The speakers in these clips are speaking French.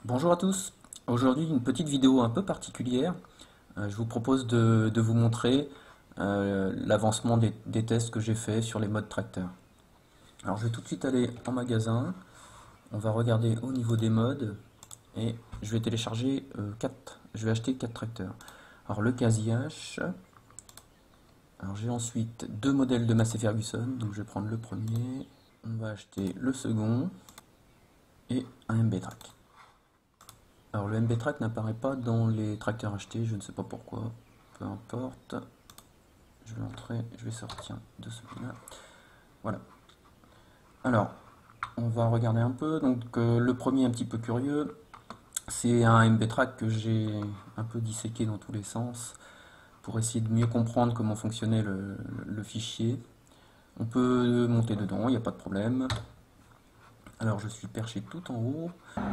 Bonjour à tous. Aujourd'hui, une petite vidéo un peu particulière. Je vous propose de vous montrer l'avancement des tests que j'ai fait sur les modes tracteur. Alors, je vais tout de suite aller en magasin. On va regarder au niveau des modes et je vais télécharger 4. Je vais acheter 4 tracteurs. Alors, le Casiache. Alors, j'ai ensuite deux modèles de Massey Ferguson. Donc, je vais prendre le premier. On va acheter le second et un MB-Track. Alors le MB-Track n'apparaît pas dans les tracteurs achetés, je ne sais pas pourquoi, peu importe. Je vais entrer, je vais sortir de celui-là. Voilà. Alors, on va regarder un peu. Donc le premier un petit peu curieux, c'est un MB-Track que j'ai un peu disséqué dans tous les sens pour essayer de mieux comprendre comment fonctionnait le fichier. On peut monter dedans, il n'y a pas de problème. Alors je suis perché tout en haut.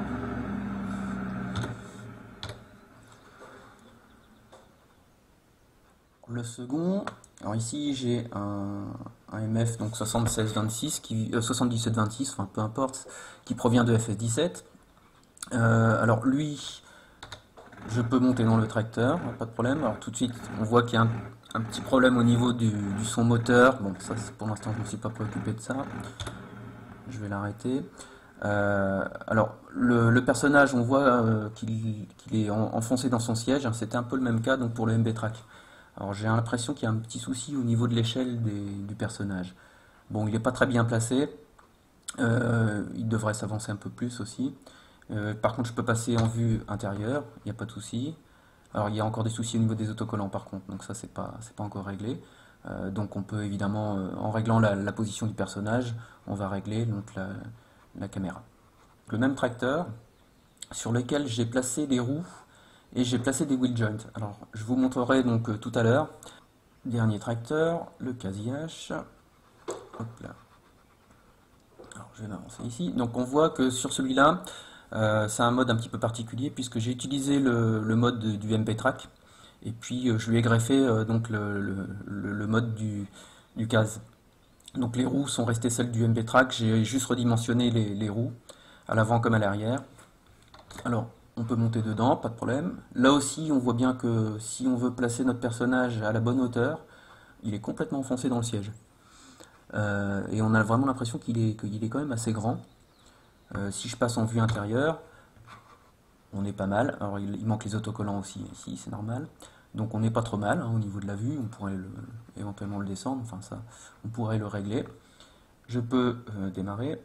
Le second, alors ici j'ai un MF donc 7626 qui 7726, enfin peu importe, qui provient de FS17. Alors lui, je peux monter dans le tracteur, pas de problème. Alors tout de suite, on voit qu'il y a un petit problème au niveau du son moteur. Bon, ça pour l'instant je ne me suis pas préoccupé de ça. Je vais l'arrêter. Alors le personnage, on voit qu'il est enfoncé dans son siège. C'était un peu le même cas donc pour le MB-Track. Alors j'ai l'impression qu'il y a un petit souci au niveau de l'échelle du personnage. Bon, il n'est pas très bien placé. Il devrait s'avancer un peu plus aussi. Par contre, je peux passer en vue intérieure, il n'y a pas de souci. Alors il y a encore des soucis au niveau des autocollants par contre, donc ça c'est pas encore réglé. Donc on peut évidemment, en réglant la position du personnage, on va régler donc la caméra. Le même tracteur sur lequel j'ai placé des roues et j'ai placé des wheel joints. Alors, je vous montrerai donc tout à l'heure. Dernier tracteur, le Casiache. Hop là. Alors, je vais m'avancer ici. Donc, on voit que sur celui-là, c'est un mode un petit peu particulier puisque j'ai utilisé le mode du MB-Track et puis je lui ai greffé donc le mode du CAS. Donc, les roues sont restées celles du MB-Track. J'ai juste redimensionné les roues à l'avant comme à l'arrière. Alors, on peut monter dedans, pas de problème. Là aussi, on voit bien que si on veut placer notre personnage à la bonne hauteur, il est complètement enfoncé dans le siège. Et on a vraiment l'impression qu'il est quand même assez grand. Si je passe en vue intérieure, on est pas mal. Alors, il manque les autocollants aussi, ici, c'est normal. Donc, on n'est pas trop mal hein, au niveau de la vue. On pourrait éventuellement le descendre, enfin ça, on pourrait le régler. Je peux démarrer.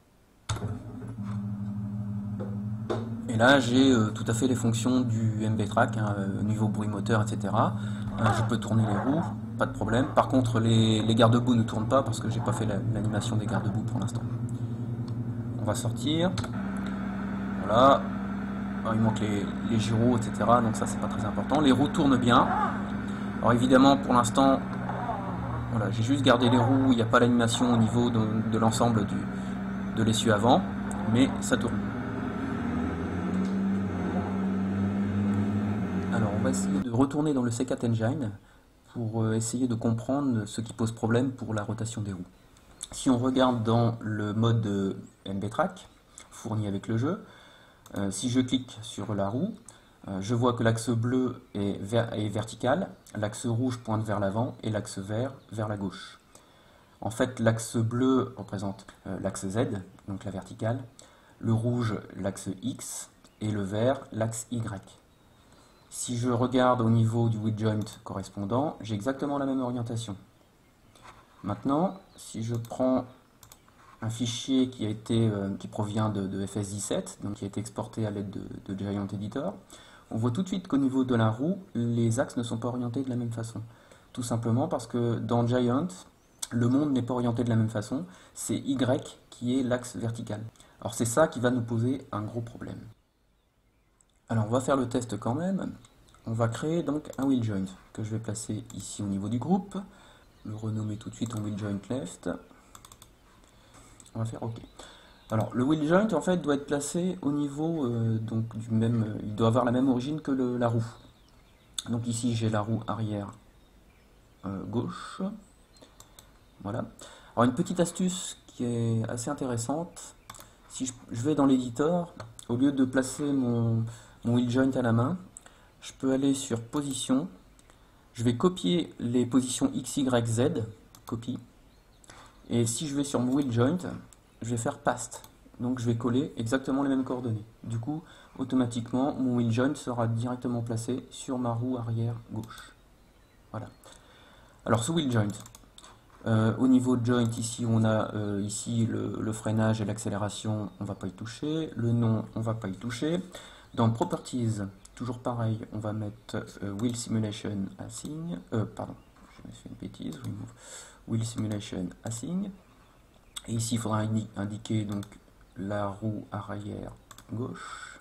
Et là, j'ai tout à fait les fonctions du MB-Track, hein, niveau bruit moteur, etc. Je peux tourner les roues, pas de problème. Par contre, les garde-boue ne tournent pas parce que j'ai pas fait l'animation des garde-boue pour l'instant. On va sortir. Voilà. Alors, il manque les gyros, etc. Donc ça, c'est pas très important. Les roues tournent bien. Alors évidemment, pour l'instant, voilà, j'ai juste gardé les roues. Il n'y a pas l'animation au niveau de l'ensemble de l'essieu avant, mais ça tourne. Alors on va essayer de retourner dans le C4 Engine pour essayer de comprendre ce qui pose problème pour la rotation des roues. Si on regarde dans le mode MB-Track fourni avec le jeu, si je clique sur la roue, je vois que l'axe bleu est vertical, l'axe rouge pointe vers l'avant et l'axe vert vers la gauche. En fait, l'axe bleu représente l'axe Z, donc la verticale, le rouge l'axe X et le vert l'axe Y. Si je regarde au niveau du wheel joint correspondant, j'ai exactement la même orientation. Maintenant, si je prends un fichier qui provient de FS17, donc qui a été exporté à l'aide de Giant Editor, on voit tout de suite qu'au niveau de la roue, les axes ne sont pas orientés de la même façon. Tout simplement parce que dans Giant, le monde n'est pas orienté de la même façon, c'est Y qui est l'axe vertical. Alors c'est ça qui va nous poser un gros problème. Alors on va faire le test quand même. On va créer donc un wheel joint que je vais placer ici au niveau du groupe. Le renommer tout de suite en wheel joint left. On va faire OK. Alors le wheel joint en fait doit être placé au niveau donc du même, il doit avoir la même origine que la roue. Donc ici j'ai la roue arrière gauche. Voilà. Alors une petite astuce qui est assez intéressante. Si je vais dans l'éditeur au lieu de placer mon wheel joint à la main, je peux aller sur position, je vais copier les positions X, Y, Z, copie, et si je vais sur mon wheel joint, je vais faire paste, donc je vais coller exactement les mêmes coordonnées. Du coup, automatiquement, mon wheel joint sera directement placé sur ma roue arrière gauche. Voilà. Alors, ce wheel joint, au niveau de joint, ici, on a ici le freinage et l'accélération, on ne va pas y toucher. Le nom, on ne va pas y toucher. Dans Properties, toujours pareil, on va mettre Wheel Simulation Assign. Pardon, je me suis une bêtise. Wheel Simulation Assign. Et ici, il faudra indiquer donc la roue arrière gauche.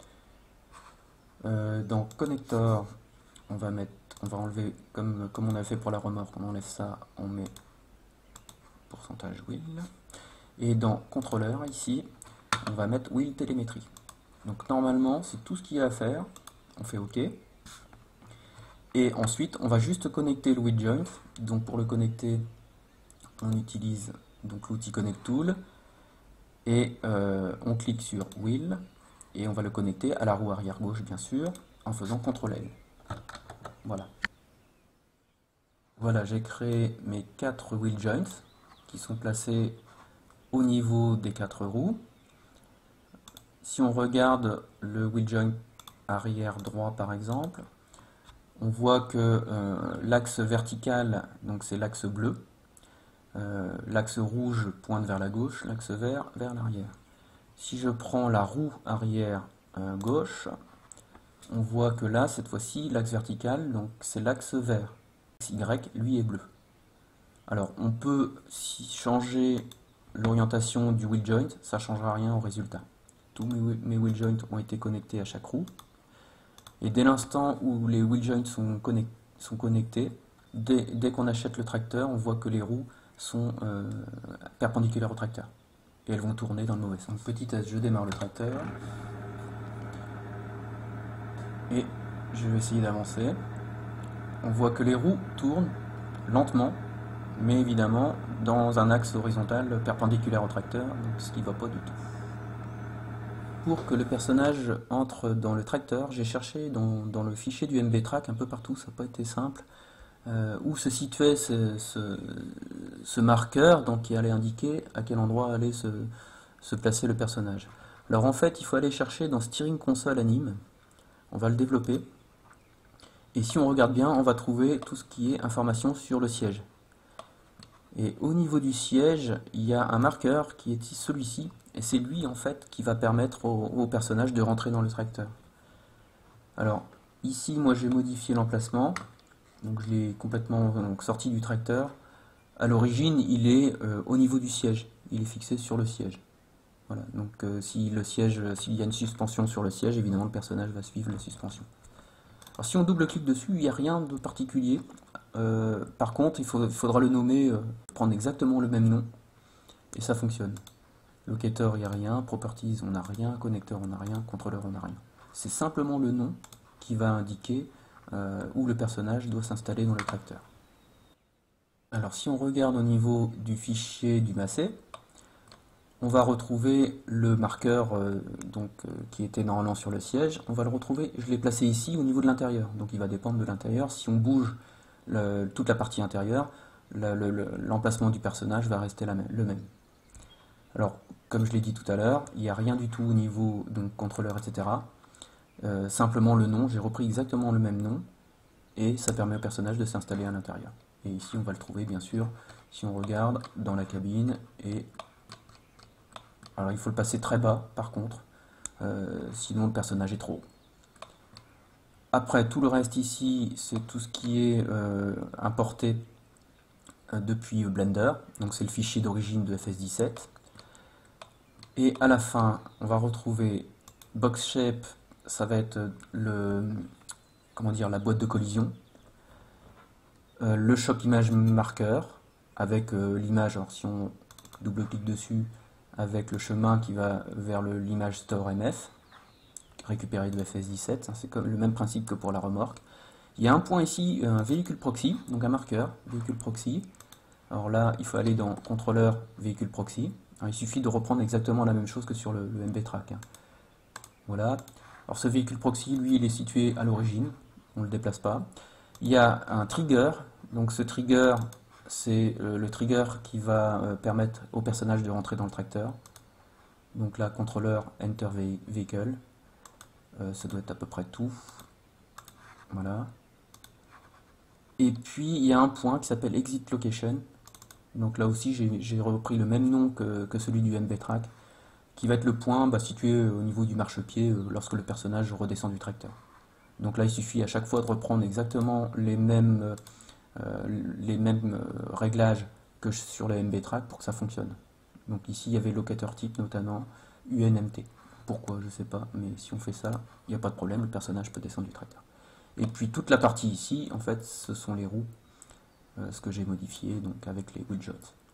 Dans Connector, on va enlever comme on a fait pour la remorque, on enlève ça, on met pourcentage wheel. Et dans contrôleur, ici, on va mettre wheel télémétrie. Donc normalement, c'est tout ce qu'il y a à faire. On fait OK. Et ensuite, on va juste connecter le wheel joint. Donc pour le connecter, on utilise donc l'outil Connect Tool. Et on clique sur wheel. Et on va le connecter à la roue arrière gauche, bien sûr, en faisant CTRL L. Voilà. Voilà, j'ai créé mes 4 wheel joints qui sont placés au niveau des 4 roues. Si on regarde le wheel joint arrière droit par exemple, on voit que l'axe vertical, donc c'est l'axe bleu, l'axe rouge pointe vers la gauche, l'axe vert vers l'arrière. Si je prends la roue arrière gauche, on voit que là, cette fois-ci, l'axe vertical, donc c'est l'axe vert. L'axe Y, lui, est bleu. Alors, on peut changer l'orientation du wheel joint, ça ne changera rien au résultat. Tous mes wheel joints ont été connectés à chaque roue. Et dès l'instant où les wheel joints sont connectés, dès qu'on achète le tracteur, on voit que les roues sont perpendiculaires au tracteur. Et elles vont tourner dans le mauvais sens. Petit test, je démarre le tracteur. Et je vais essayer d'avancer. On voit que les roues tournent lentement, mais évidemment dans un axe horizontal perpendiculaire au tracteur, donc ce qui ne va pas du tout. Pour que le personnage entre dans le tracteur, j'ai cherché dans le fichier du MBTrack un peu partout, ça n'a pas été simple, où se situait ce marqueur, donc qui allait indiquer à quel endroit allait se placer le personnage. Alors en fait, il faut aller chercher dans Steering Console Anime, on va le développer, et si on regarde bien, on va trouver tout ce qui est information sur le siège. Et au niveau du siège, il y a un marqueur qui est celui-ci, et c'est lui en fait qui va permettre au personnage de rentrer dans le tracteur. Alors ici, moi j'ai modifié l'emplacement, donc je l'ai complètement sorti du tracteur. À l'origine, il est au niveau du siège, il est fixé sur le siège. Voilà, donc s'il y a une suspension sur le siège, évidemment le personnage va suivre la suspension. Alors si on double-clique dessus, il n'y a rien de particulier. Par contre, il faudra le nommer, prendre exactement le même nom, et ça fonctionne. Locator, il n'y a rien, Properties, on n'a rien, Connecteur, on n'a rien, Contrôleur, on n'a rien. C'est simplement le nom qui va indiquer où le personnage doit s'installer dans le tracteur. Alors si on regarde au niveau du fichier du Massey, on va retrouver le marqueur qui était normalement sur le siège. On va le retrouver, je l'ai placé ici au niveau de l'intérieur. Donc il va dépendre de l'intérieur. Si on bouge toute la partie intérieure, l'emplacement du personnage va rester le même. Alors, comme je l'ai dit tout à l'heure, il n'y a rien du tout au niveau donc contrôleur, etc. Simplement le nom, j'ai repris exactement le même nom, et ça permet au personnage de s'installer à l'intérieur. Et ici, on va le trouver, bien sûr, si on regarde dans la cabine, et alors il faut le passer très bas par contre, sinon le personnage est trop haut. Après tout le reste ici, c'est tout ce qui est importé depuis Blender, donc c'est le fichier d'origine de FS17. Et à la fin, on va retrouver Box Shape, ça va être la boîte de collision, le Shock Image Marker avec l'image, alors si on double-clique dessus, avec le chemin qui va vers l'image Store MF, récupéré de FS17, c'est comme le même principe que pour la remorque. Il y a un point ici, un véhicule proxy, donc un marqueur, véhicule proxy. Alors là, il faut aller dans contrôleur véhicule proxy. Alors, il suffit de reprendre exactement la même chose que sur le MBTrack. Voilà. Alors ce véhicule proxy, lui, il est situé à l'origine, on ne le déplace pas. Il y a un trigger, donc ce trigger, c'est le trigger qui va permettre au personnage de rentrer dans le tracteur. Donc là, contrôleur Enter Vehicle, ça doit être à peu près tout. Voilà. Et puis il y a un point qui s'appelle Exit Location. Donc là aussi, j'ai repris le même nom que celui du MB-Track, qui va être le point situé au niveau du marchepied lorsque le personnage redescend du tracteur. Donc là, il suffit à chaque fois de reprendre exactement les mêmes réglages que sur le MB-Track pour que ça fonctionne. Donc ici, il y avait locateur type notamment, UNMT. Pourquoi, je ne sais pas, mais si on fait ça, il n'y a pas de problème, le personnage peut descendre du tracteur. Et puis toute la partie ici, en fait, ce sont les roues, ce que j'ai modifié donc avec les wheelshots.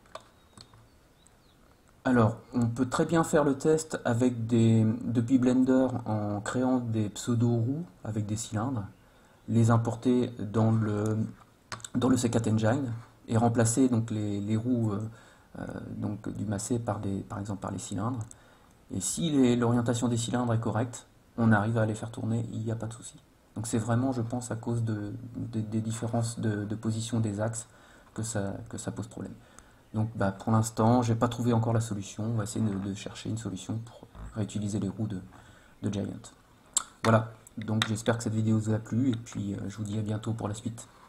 Alors, on peut très bien faire le test depuis Blender en créant des pseudo-roues avec des cylindres, les importer dans le C4 Engine et remplacer donc les roues donc du massé par exemple par les cylindres. Et si l'orientation des cylindres est correcte, on arrive à les faire tourner, il n'y a pas de souci. Donc c'est vraiment, je pense, à cause des différences de position des axes que ça pose problème. Donc pour l'instant, j'ai pas trouvé encore la solution. On va essayer de chercher une solution pour réutiliser les roues de Giant. Voilà, donc j'espère que cette vidéo vous a plu et puis je vous dis à bientôt pour la suite.